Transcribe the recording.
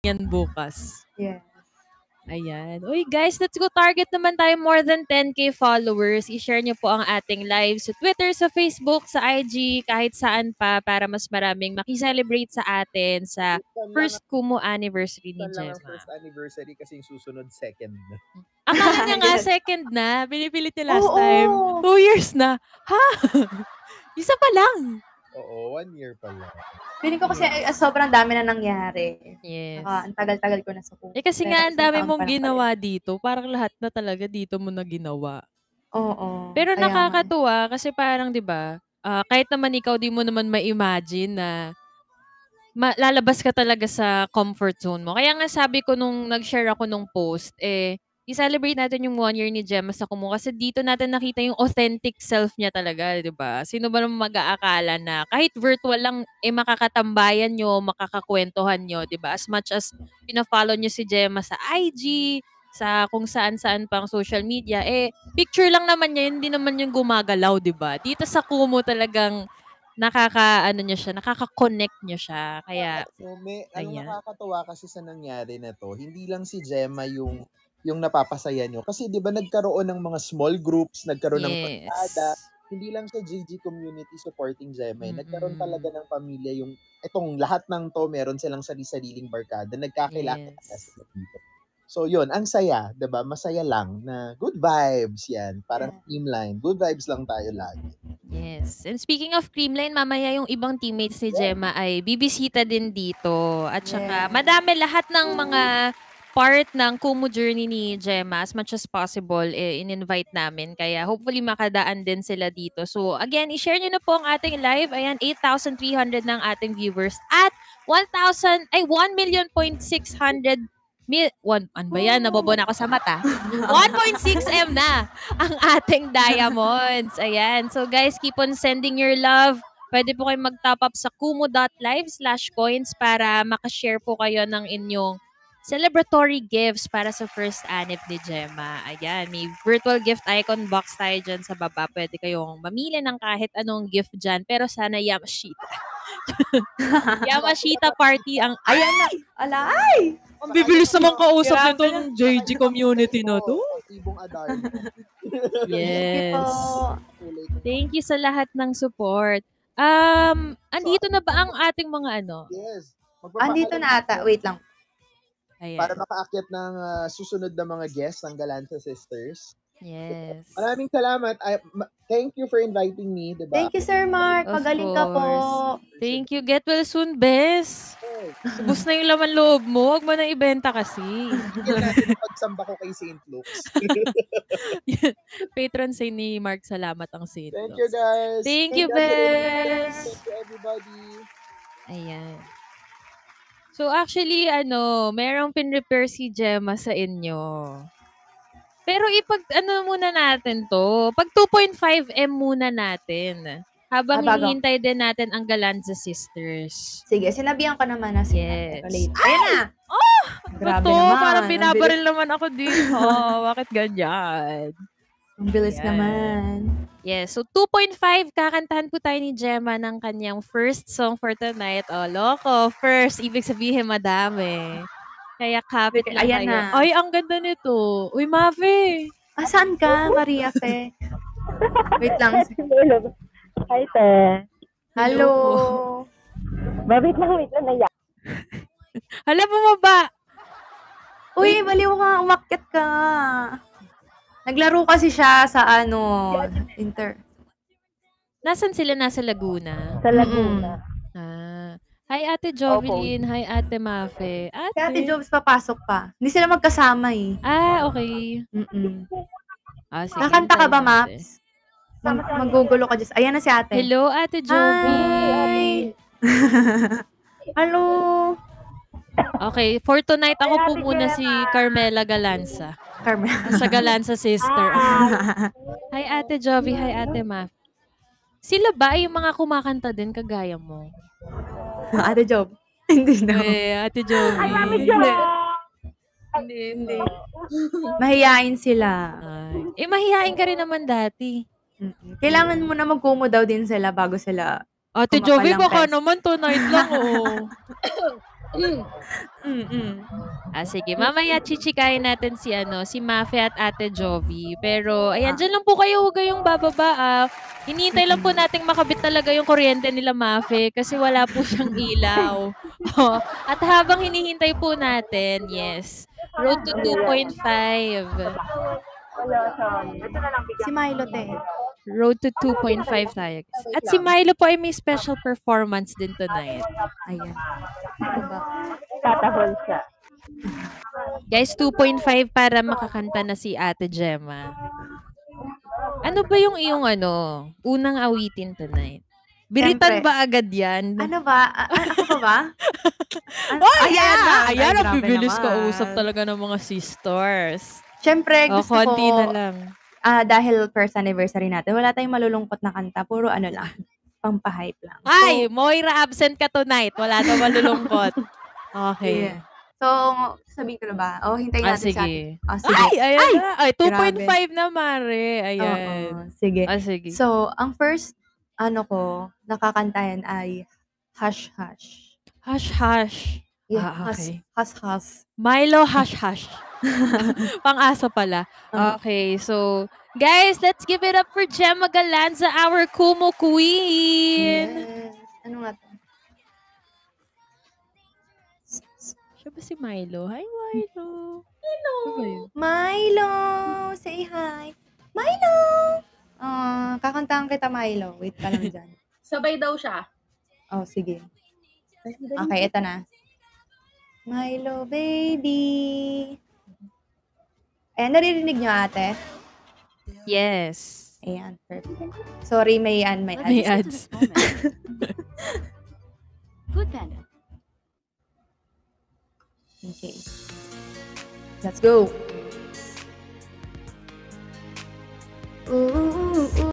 yan bukas. Yes. Ayan. Uy guys, let's go. Target naman tayo more than 10K followers. I-share niyo po ang ating live sa Twitter, sa Facebook, sa IG, kahit saan pa para mas maraming makiselebrate sa atin sa first Kumu anniversary ni lang ang Gemma. first anniversary kasi yung susunod second na. Akala niya nga second na. Pinipilit niya last Oo. time. 2 years na. Ha? Isa pa lang. Oo, 1 year pa lang. Feeling ko kasi sobrang dami na nangyari. Yes. Ang tagal-tagal ko na sa Kumu. Kasi Pero nga ang isang dami taon mong pa lang ginawa dito. Parang lahat na talaga dito mo na ginawa. Oo. Pero kaya nga. nakakatuwa kasi parang 'di ba, kahit naman ikaw di mo naman ma-imagine na lalabas ka talaga sa comfort zone mo. Kaya nga sabi ko nung nag-share ako nung post, i-celebrate natin yung 1 year ni Gemma sa Kumu kasi dito natin nakita yung authentic self niya talaga, 'di ba? Sino ba naman mag-aakala na kahit virtual lang, makakatambayan niyo, makakakwentuhan niyo, 'di ba? As much as pina-follow niyo si Gemma sa IG, sa kung saan-saan pang social media, picture lang naman niya, hindi naman yung gumagalaw, 'di ba? Dito sa Kumu talagang nakaka-connect niyo siya. Kaya, So, ang ayan. nakakatuwa kasi sa nangyari na to, hindi lang si Gemma yung napapasaya nyo. Kasi di ba nagkaroon ng mga small groups, nagkaroon ng barkada, hindi lang sa GG community supporting Gemma. Nagkaroon talaga ng pamilya yung, itong lahat ng to, meron silang sarili-sariling barkada, nagkakilala sila dito. So, yun, ang saya, diba? Masaya lang na good vibes yan. Parang Creamline. Good vibes lang tayo lagi. Yes. And speaking of Creamline, mamaya yung ibang teammates ni Gemma ay bibisita din dito. At saka, madami lahat ng mga part ng Kumu journey ni Gemma, as much as possible, in-invite namin. Kaya hopefully makadaan din sila dito. So again, i-share nyo na po ang ating live. Ayan, 8,300 ng ating viewers. At 1,000,000.600 ano ba yan? Nabobo na ako sa mata. 1.6M na ang ating diamonds. Ayan. So guys, keep on sending your love. Pwede po kayong mag-top up sa kumu.live/coins para makashare po kayo ng inyong celebratory gifts para sa first anniv ni Gemma. Ayan, may virtual gift icon box tayo dyan sa baba. Pwede kayong mamili ng kahit anong gift dyan. Pero sana Yamashita. Yamashita party ang... Ayan na! Alay! Ang bibilis naman kausap nitong JG community na to. Ibong Adarno. Yes. Thank you sa lahat ng support. Andito na ba ang ating mga ano? Yes. Andito na ata. Wait lang. Ayan. Para makaakyat ng susunod na mga guests ng Galanza Sisters. Yes. Maraming salamat. Thank you for inviting me, diba? Thank you, Sir Mark. Magaling ka po. Thank you. Get well soon, Bes. Ubus na yung laman loob mo. Huwag mo na ibenta kasi. Hindi natin pagsamba ko kay St. Luke's. Patron say ni Mark, salamat ang St. Luke's. Thank you, guys. Thank you, Bes. Thank you, everybody. Ayan. So actually, merong pin-repair si Gemma sa inyo. Pero muna natin to. Pag 2.5M muna natin. Habang hinihintay din natin ang Galanza Sisters. Sige, sinabihan ko naman na Yes. Ayan na! Oh! Grabe Bato, naman. parang binabaril naman ako dito. Bakit ganyan? Ang bilis naman. Yes. So, 2.5, kakantahan po tayo ni Gemma ng kanyang first song for tonight. Oh, loko. First, ibig sabihin madami. Kaya kapit lang ayan tayo. Na. Ay, ang ganda nito. Uy, Mafe. Saan ka, Maria Fe? Wait lang. Hi, Te. Hello. Wait lang, naiyak. Hala, bumaba. Uy, baliw ka. Umakyat ka. Naglaro kasi siya sa Inter. Nasaan sila? Nasa Laguna? Sa Laguna. Hi, Ate Jovelyn. Hi, Ate Mafe. Si Ate Jobs papasok pa. Hindi sila magkasama eh. Okay. Sige. Nakanta ka ba, Maps? Magugulo ka dyan. Ayan na si ate. Hello, Ate Jovi. Hi! Hello! Okay, for tonight, ako po muna si Carmela Galanza. Sa Galanza Sister. Hi, Ate Jovi. Hi, Ate Maf. Sila ba yung mga kumakanta din kagaya mo? Ate Job. Hindi na. Ate Jovi. Ay, Mami Job! Hindi. Mahiyain sila. Mahiyain ka rin naman dati. Kailangan mo na mag-kumo daw din sila bago sila Ate Jovi, baka naman tonight lang, oh. Sige. Mamaya chichikahin natin si Mafe at Ate Jovi. Pero, ayan, dyan lang po kayo. Huwag kayong bababa. Hinihintay lang po nating makabit talaga yung kuryente nila Mafe kasi wala po siyang ilaw. At habang hinihintay po natin, yes, Road to 2.5. Si Milo, te. Road to 2.5 tayo. At si Milo po ay may special performance din tonight. Ayan. Ano ba? Tatahol siya. Guys, 2.5 para makakanta na si Ate Gemma. Ano ba yung iyong unang awitin tonight? Biritan Siyempre. ba agad yan? Ano ba? Ako pa ba? Ayan na! Ayan, ang grabe bibilis naman. kausap talaga ng mga sisters. Siyempre, gusto Konti ko, na lang. dahil first anniversary natin, wala tayong malulungkot na kanta. Puro lang, pampahype lang. Ay, Moira, absent ka tonight. Wala na malulungkot. Okay. Yeah. So, sabihin ko na ba? Hintayin natin Sige. sige. Ay, ayan na. Ay, 2.5 Grabe. na, Mare. Ayan. Oo, sige. Sige. So, ang first, nakakantayan ay Hush Hush. Hush, hush. Yeah, Okay. Hush Hush. Milo, hush, hush. Pang-asa pala. Okay, so, guys, let's give it up for Gemma Galanza, our Kumu Queen. Yes. Ano nga to? Siya ba si Milo? Hi, Milo. Hello. Milo! Say hi. Milo! Kakantahan kita, Milo. Wait ka lang dyan. Sabay daw siya. Sige. Okay, ito na. Milo, baby. Ayan, naririnig nyo, ate? Yes. Ayan, perfect. Sorry, may ads. May ads. Food Panda. Okay. Let's go. Ooh,